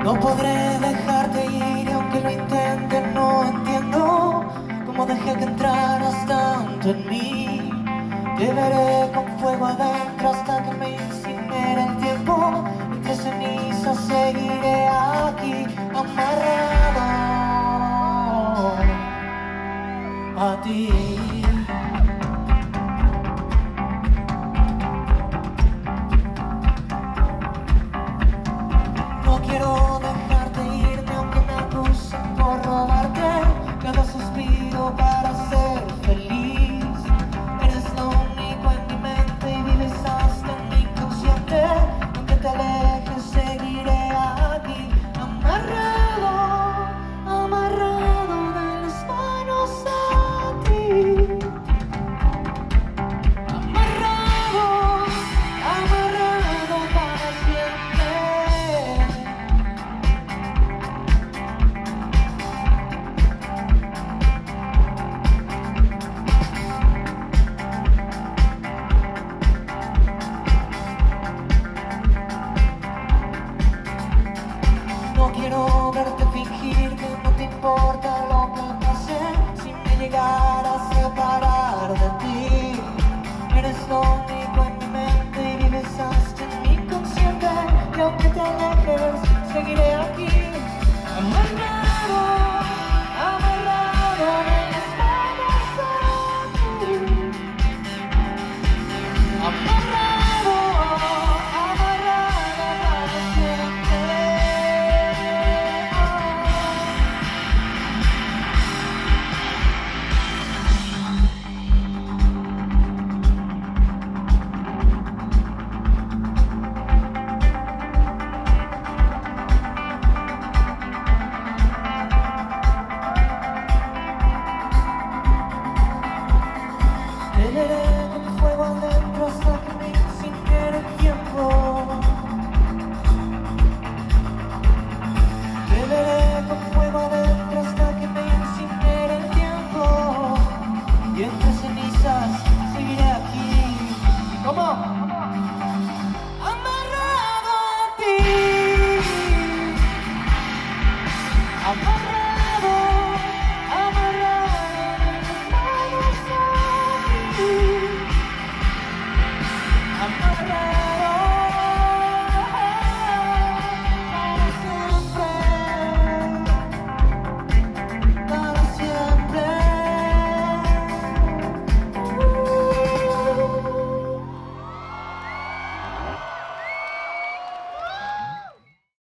No podré dejarte ir y aunque lo intente no entiendo cómo dejé que entraras tanto en mí. Te veré con fuego adentro hasta que me incinere el tiempo. Entre cenizas seguiré aquí amarrado a ti. No quiero dejarte irme aunque me acusen por robarte cada suspiro para ser feliz. Eres lo único en mi mente y vives hasta en mi inconsciente. Aunque te alejes seguiré aquí amarrado, amarrado de las manos a ti. Amarrado, amarrado para siempre. No quiero verte fingir que no te importa lo que pase. Si me llegara a separar de ti, eres lo único en mi mente y vives hasta en mi inconsciente. Y aunque te